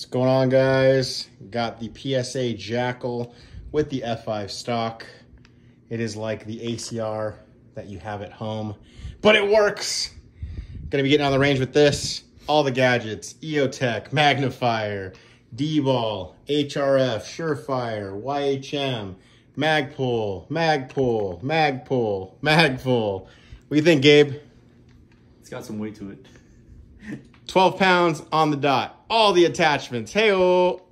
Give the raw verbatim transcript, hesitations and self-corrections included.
What's going on, guys? Got the P S A JAKL with the F five stock. It is like the A C R that you have at home, but it works. Gonna be getting on the range with this. All the gadgets, E O Tech, magnifier, D-ball, H R F, Surefire, Y H M, Magpul, Magpul, Magpul, Magpul. What do you think, Gabe? It's got some weight to it. twelve pounds on the dot. All the attachments. Hey-oh.